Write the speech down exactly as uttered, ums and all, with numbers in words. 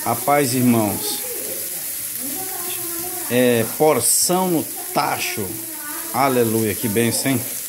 A paz, irmãos. É porção no tacho. Aleluia, que bênção, hein?